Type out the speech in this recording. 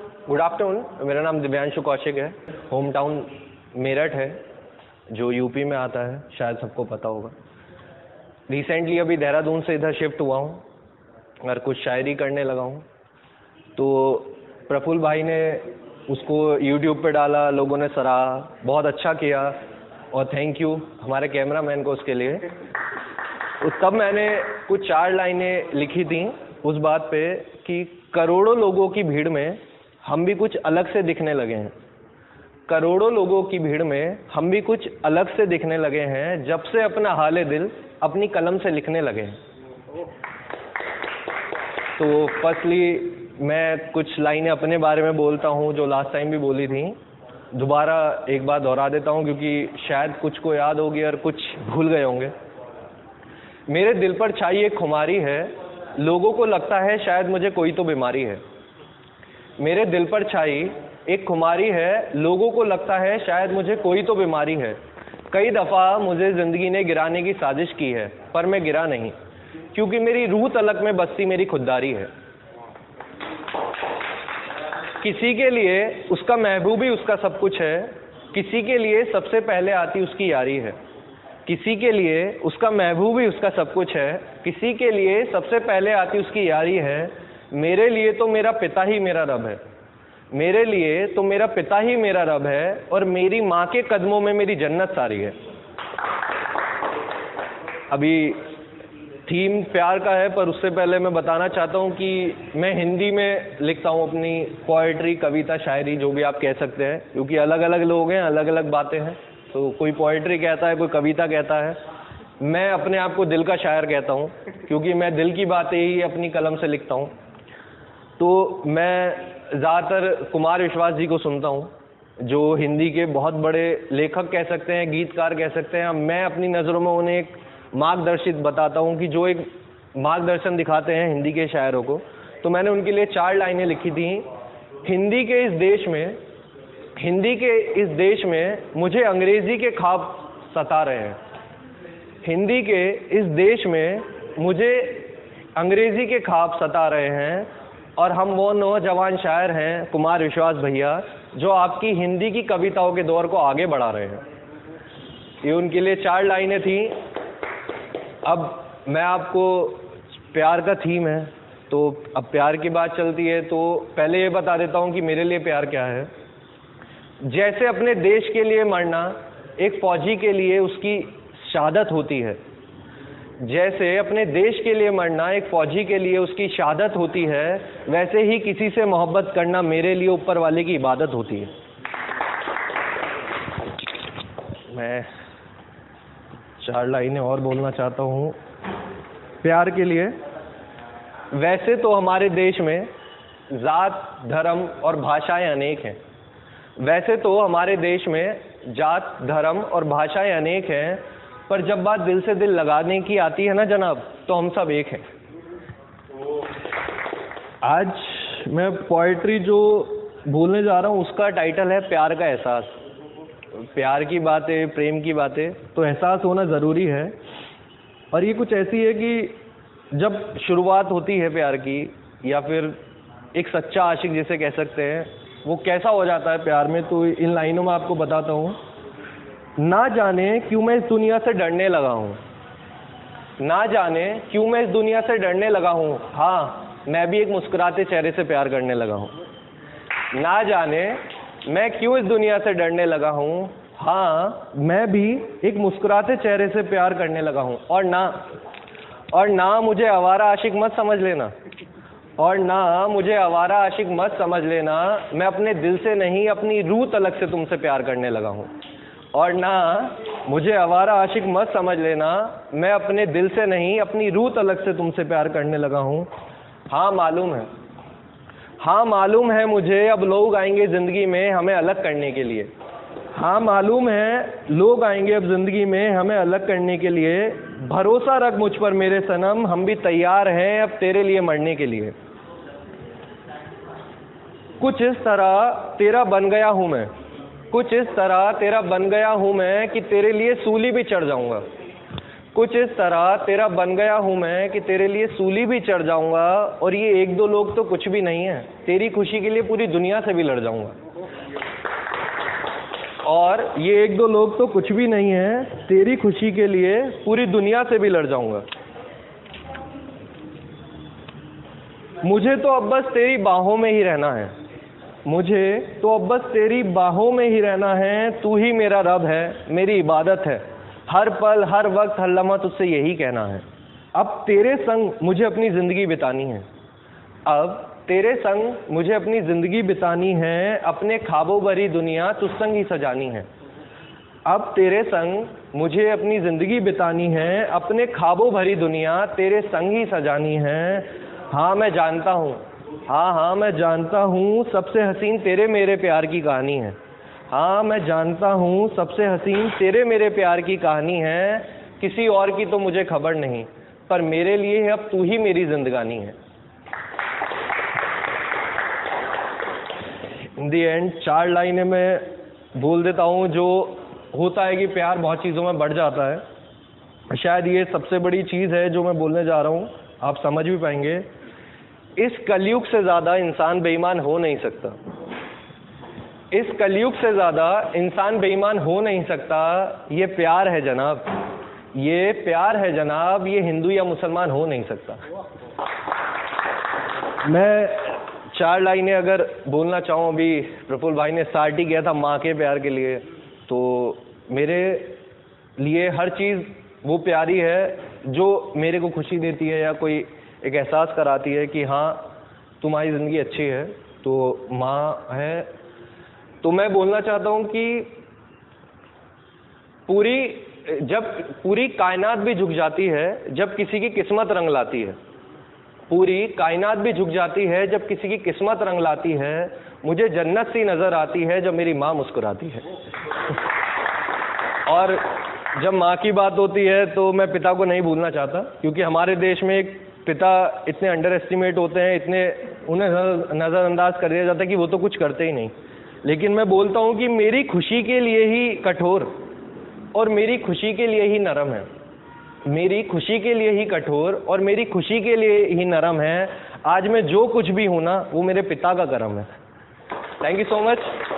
Good afternoon, मेरा नाम दिव्यांशु कौशिक है। होम टाउन मेरठ है जो यूपी में आता है, शायद सबको पता होगा। रिसेंटली अभी देहरादून से इधर शिफ्ट हुआ हूँ और कुछ शायरी करने लगा हूँ। तो प्रफुल्ल भाई ने उसको यूट्यूब पे डाला, लोगों ने सराहा, बहुत अच्छा किया और थैंक यू हमारे कैमरामैन को उसके लिए। तब मैंने कुछ 4 लाइनें लिखी थी उस बात पे कि करोड़ों लोगों की भीड़ में हम भी कुछ अलग से दिखने लगे हैं। करोड़ों लोगों की भीड़ में हम भी कुछ अलग से दिखने लगे हैं, जब से अपना हाले दिल अपनी कलम से लिखने लगे हैं। तो फर्स्टली मैं कुछ लाइनें अपने बारे में बोलता हूँ जो लास्ट टाइम भी बोली थी। दोबारा एक बार दोहरा देता हूँ क्योंकि शायद कुछ को याद होगी और कुछ भूल गए होंगे। मेरे दिल पर छाई एक खुमारी है, लोगों को लगता है शायद मुझे कोई तो बीमारी है। मेरे दिल पर छाई एक खुमारी है, लोगों को लगता है शायद मुझे कोई तो बीमारी है। कई दफ़ा मुझे ज़िंदगी ने गिराने की साजिश की है, पर मैं गिरा नहीं, क्योंकि मेरी रूह तलक में बसती मेरी खुददारी है। किसी के लिए उसका महबूब ही उसका सब कुछ है, किसी के लिए सबसे पहले आती उसकी यारी है। किसी के लिए उसका महबूब ही उसका सब कुछ है, किसी के लिए सबसे पहले आती उसकी यारी है। मेरे लिए तो मेरा पिता ही मेरा रब है, मेरे लिए तो मेरा पिता ही मेरा रब है, और मेरी माँ के कदमों में मेरी जन्नत सारी है। अभी थीम प्यार का है, पर उससे पहले मैं बताना चाहता हूँ कि मैं हिंदी में लिखता हूँ अपनी पोएट्री, कविता, शायरी, जो भी आप कह सकते हैं, क्योंकि अलग अलग लोग हैं, अलग अलग बातें हैं। तो कोई पोएट्री कहता है, कोई कविता कहता है। मैं अपने आप को दिल का शायर कहता हूँ, क्योंकि मैं दिल की बातें ही अपनी कलम से लिखता हूँ। तो मैं ज़्यादातर कुमार विश्वास जी को सुनता हूँ, जो हिंदी के बहुत बड़े लेखक कह सकते हैं, गीतकार कह सकते हैं। मैं अपनी नज़रों में उन्हें एक मार्गदर्शित बताता हूँ कि जो एक मार्गदर्शन दिखाते हैं हिंदी के शायरों को। तो मैंने उनके लिए 4 लाइनें लिखी थी। हिंदी के इस देश में मुझे अंग्रेज़ी के ख्वाब सता रहे हैं। हिंदी के इस देश में मुझे अंग्रेज़ी के ख्वाब सता रहे हैं, और हम वो नौजवान शायर हैं कुमार विश्वास भैया, जो आपकी हिंदी की कविताओं के दौर को आगे बढ़ा रहे हैं। ये उनके लिए 4 लाइनें थी। अब मैं आपको, प्यार का थीम है तो अब प्यार की बात चलती है, तो पहले ये बता देता हूँ कि मेरे लिए प्यार क्या है। जैसे अपने देश के लिए मरना एक फौजी के लिए उसकी शहादत होती है, जैसे अपने देश के लिए मरना एक फौजी के लिए उसकी शहादत होती है, वैसे ही किसी से मोहब्बत करना मेरे लिए ऊपर वाले की इबादत होती है। मैं 4 लाइनें और बोलना चाहता हूँ प्यार के लिए। वैसे तो हमारे देश में जात, धर्म और भाषाएं अनेक हैं। वैसे तो हमारे देश में जात, धर्म और भाषाएं अनेक हैं, पर जब बात दिल से दिल लगाने की आती है ना जनाब, तो हम सब एक हैं। आज मैं पोएट्री जो बोलने जा रहा हूँ उसका टाइटल है प्यार का एहसास। प्यार की बातें, प्रेम की बातें, तो एहसास होना ज़रूरी है। और ये कुछ ऐसी है कि जब शुरुआत होती है प्यार की, या फिर एक सच्चा आशिक जिसे कह सकते हैं, वो कैसा हो जाता है प्यार में, तो इन लाइनों में आपको बताता हूँ। ना जाने क्यों मैं इस दुनिया से डरने लगा हूँ, ना जाने क्यों मैं इस दुनिया से डरने लगा हूँ। हाँ, मैं भी एक मुस्कुराते चेहरे से प्यार करने लगा हूँ। ना जाने मैं क्यों इस दुनिया से डरने लगा हूँ। हाँ, मैं भी एक मुस्कुराते चेहरे से प्यार करने लगा हूँ। और ना मुझे आवारा आशिक मत समझ लेना, और ना मुझे आवारा आशिक मत समझ लेना, मैं अपने दिल से नहीं अपनी रूह तलक से तुमसे प्यार करने लगा हूँ। और ना मुझे आवारा आशिक मत समझ लेना, मैं अपने दिल से नहीं अपनी रूह तलक से तुमसे प्यार करने लगा हूँ। हाँ मालूम है मुझे, अब लोग आएंगे ज़िंदगी में हमें अलग करने के लिए। हाँ मालूम है, लोग आएंगे अब ज़िंदगी में हमें अलग करने के लिए। भरोसा रख मुझ पर मेरे सनम, हम भी तैयार हैं अब तेरे लिए मरने के लिए। कुछ इस तरह तेरा बन गया हूँ मैं, कुछ इस तरह तेरा बन गया हूँ मैं, कि तेरे लिए सूली भी चढ़ जाऊँगा। कुछ इस तरह तेरा बन गया हूँ मैं कि तेरे लिए सूली भी चढ़ जाऊंगा, और ये एक दो लोग तो कुछ भी नहीं है, तेरी खुशी के लिए पूरी दुनिया से भी लड़ जाऊंगा। और ये एक दो लोग तो कुछ भी नहीं है, तेरी खुशी के लिए पूरी दुनिया से भी लड़ जाऊंगा। मुझे तो अब बस तेरी बाहों में ही रहना है, मुझे तो अब बस तेरी बाहों में ही रहना है। तू ही मेरा रब है, मेरी इबादत है, हर पल हर वक्त हर लम्हा तुझसे यही कहना है। अब तेरे संग मुझे अपनी ज़िंदगी बितानी है, अब तेरे संग मुझे अपनी ज़िंदगी बितानी है, अपने ख्वाबों भरी दुनिया तुझ संग ही सजानी है। अब तेरे संग मुझे अपनी ज़िंदगी बितानी है, अपने ख्वाबों भरी दुनिया तेरे संग ही सजानी है। हाँ मैं जानता हूँ, हाँ मैं जानता हूँ, सबसे हसीन तेरे मेरे प्यार की कहानी है। हाँ मैं जानता हूँ, सबसे हसीन तेरे मेरे प्यार की कहानी है। किसी और की तो मुझे खबर नहीं, पर मेरे लिए अब तू ही मेरी जिंदगानी है। इन दी एंड 4 लाइनें मैं बोल देता हूँ। जो होता है कि प्यार बहुत चीज़ों में बढ़ जाता है, शायद ये सबसे बड़ी चीज़ है जो मैं बोलने जा रहा हूँ, आप समझ भी पाएंगे। इस कलयुग से ज़्यादा इंसान बेईमान हो नहीं सकता, इस कलयुग से ज़्यादा इंसान बेईमान हो नहीं सकता। ये प्यार है जनाब, ये प्यार है जनाब, ये हिंदू या मुसलमान हो नहीं सकता। मैं 4 लाइनें अगर बोलना चाहूँ, अभी प्रफुल्ल भाई ने स्टार्ट ही किया था माँ के प्यार के लिए, तो मेरे लिए हर चीज़ वो प्यारी है जो मेरे को खुशी देती है या कोई एक एहसास कराती है कि हाँ तुम्हारी ज़िंदगी अच्छी है, तो माँ है। तो मैं बोलना चाहता हूँ कि जब पूरी कायनात भी झुक जाती है जब किसी की किस्मत रंग लाती है, पूरी कायनात भी झुक जाती है जब किसी की किस्मत रंग लाती है। मुझे जन्नत सी नज़र आती है जब मेरी माँ मुस्कुराती है। और जब माँ की बात होती है तो मैं पिता को नहीं भूलना चाहता, क्योंकि हमारे देश में एक पिता इतने अंडर एस्टिमेट होते हैं, इतने उन्हें नज़रअंदाज कर दिया जाता है कि वो तो कुछ करते ही नहीं। लेकिन मैं बोलता हूँ कि मेरी खुशी के लिए ही कठोर और मेरी खुशी के लिए ही नरम है, मेरी खुशी के लिए ही कठोर और मेरी खुशी के लिए ही नरम है। आज मैं जो कुछ भी हूँ ना, वो मेरे पिता का करम है। Thank you so much.